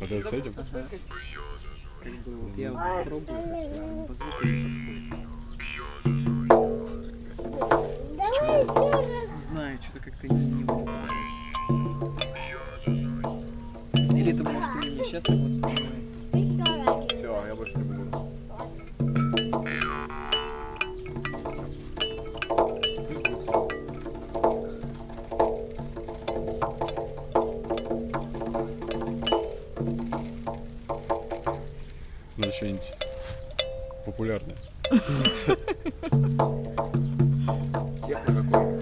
Вот это с этим? Ага. Как бы вот я пробую, а по звуку не подходит. Не знаю, что-то как-то не могу понять. Или это может у меня сейчас так воспринимается? Все, я больше не буду. Надо что-нибудь популярное. Техно какой-нибудь.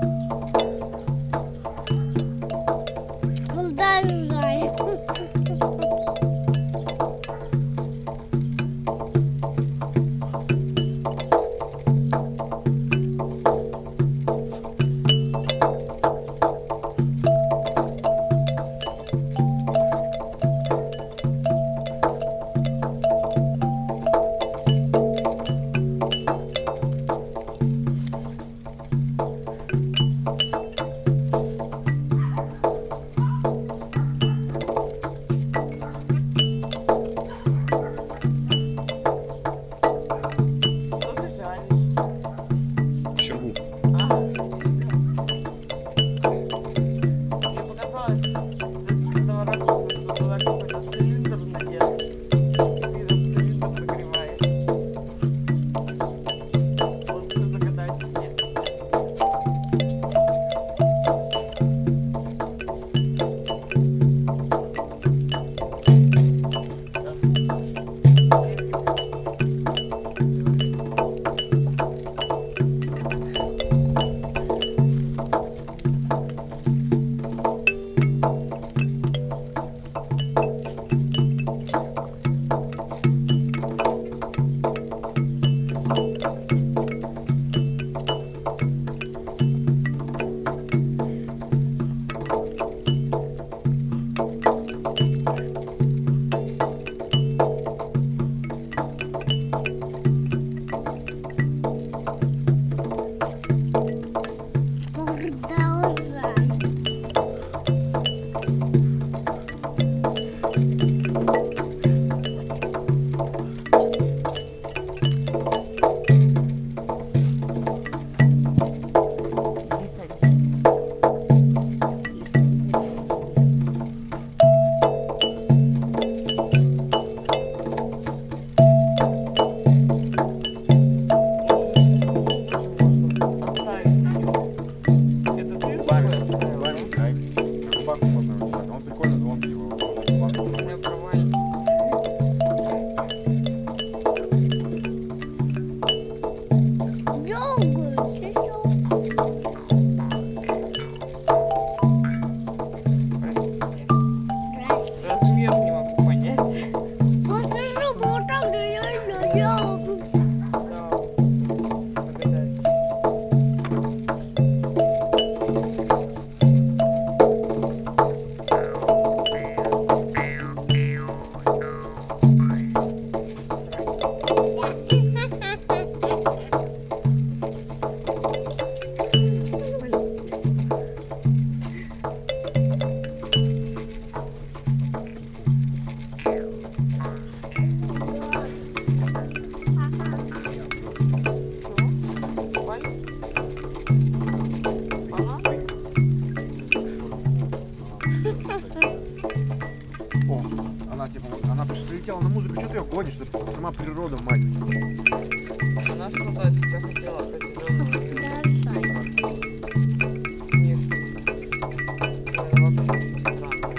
Она прилетела на музыку, что ты ее гонишь? Это сама природа, мать. Она что-то от тебя хотела определенно. Вообще очень странно.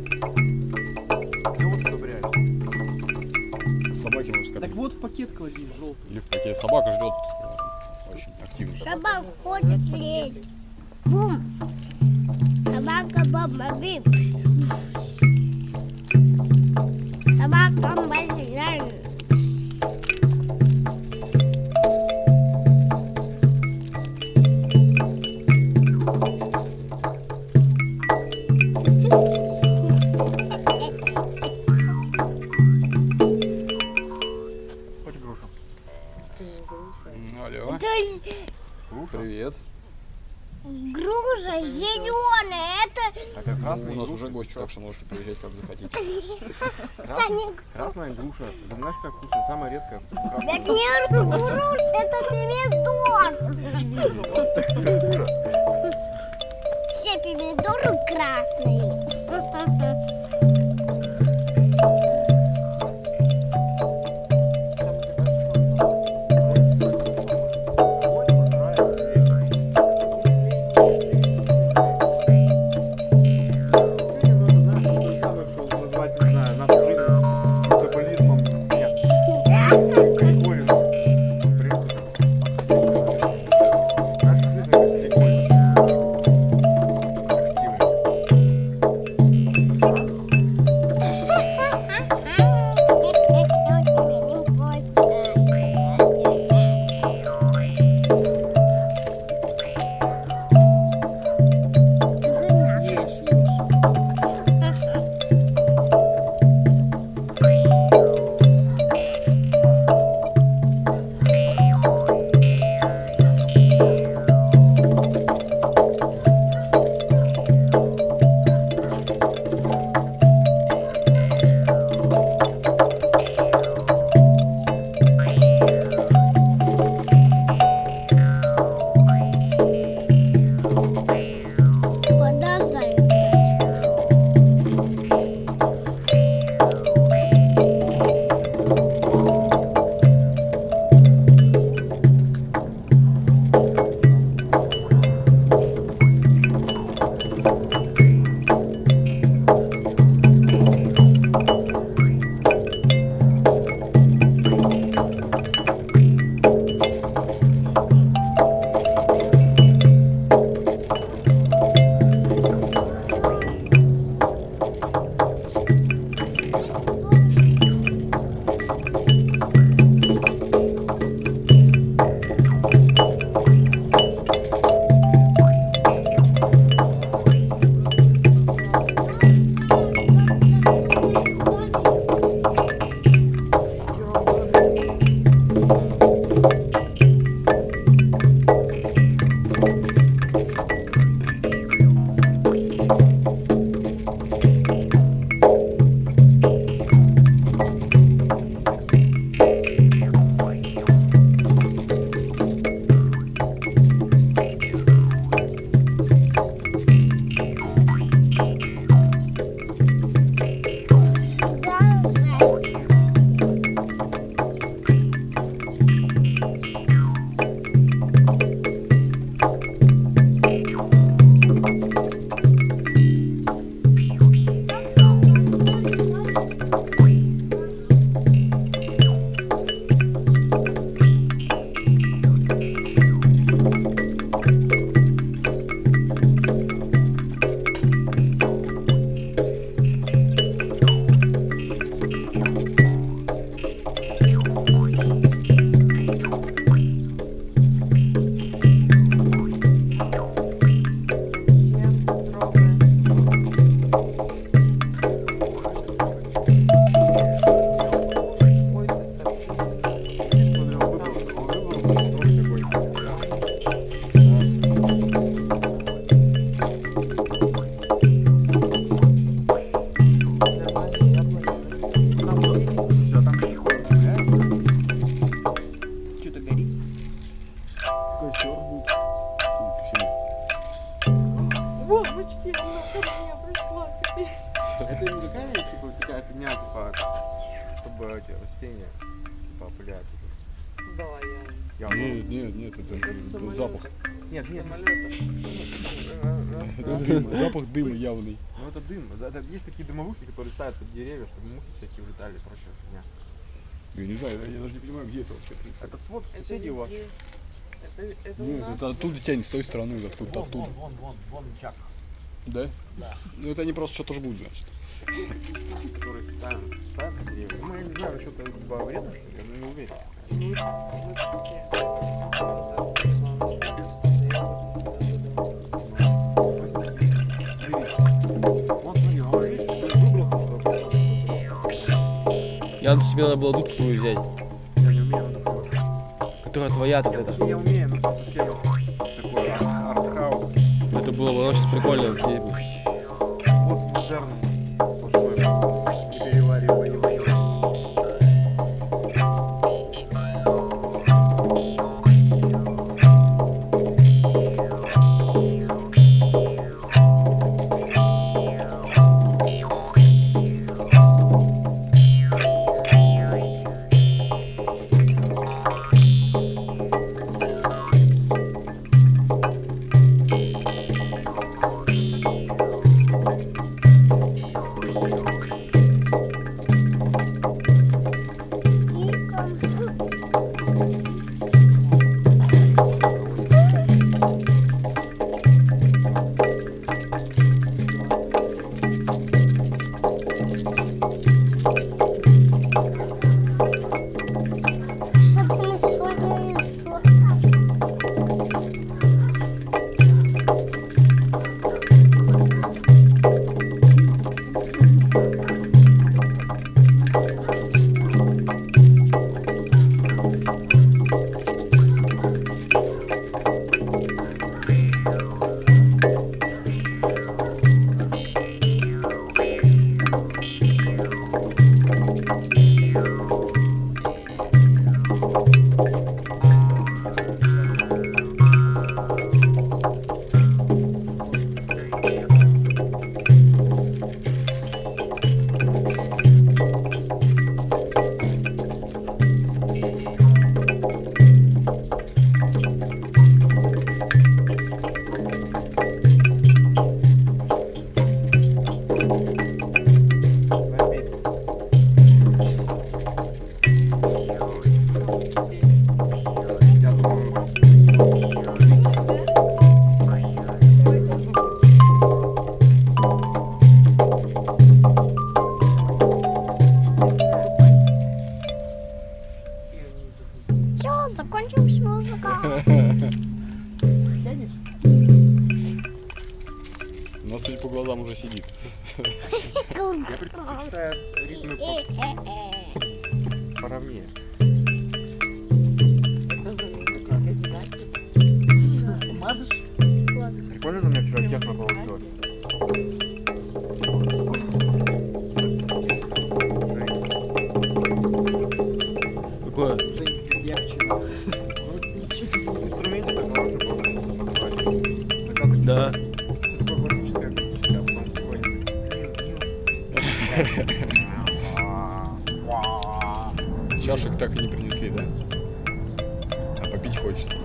Ну вот одобряю. Собаки, можно сказать. Так вот в пакет клади, желтый. Или в пакет. Собака ждет очень активно. Собака хочет есть. Бум. Собака бомба бип. Собака бомба. Хочешь грушу? Алло. Груша? Привет. Груша зеленая. Это Это красная У нас груша. уже гости, так что можете приезжать, как захотите. Красная груша. Ты знаешь, как вкусно? Самая редкая. Красная. Так не груш, это помидор. Все помидоры красные. Бомбочки, она ко мне пришла. Это не такая, типа, такая фигня, типа, чтобы эти растения, типа, опылять. Да, я... Нет, это запах. Нет, нет. Это запах дыма явный. Ну это дым. Есть такие дымовухи, которые ставят под деревья, чтобы мухи всякие улетали и прочая фигня. Я не знаю, я даже не понимаю, где это вообще. Это вот соседи у вас. Это у Нет, нас... это оттуда тянет, с той стороны, откуда-то оттуда. Вон чак. Да? Да. Ну это они просто что-то жгут, значит. Которые ставят под деревья. Ну я не знаю, что это типа вредно, что ли, я не уверен. Мы Вот смотри, говоришь, что выбрался, что Я себе надо было дудку твою взять, я не умею такого. которая твоя тут это. Я умею, но совсем такой артхаус. Это было бы очень прикольно. глазам уже сидит. Я предпочитаю ритмы поровнее. Мажешь? Прикольно же у меня вчера техно получилось. Какое? Жень, я вчера. Инструменты так хорошо получится показать. Тогда ты Да. все такое классическое, акустическое, а потом какое-нибудь. Чашек так и не принесли, да? А попить хочется.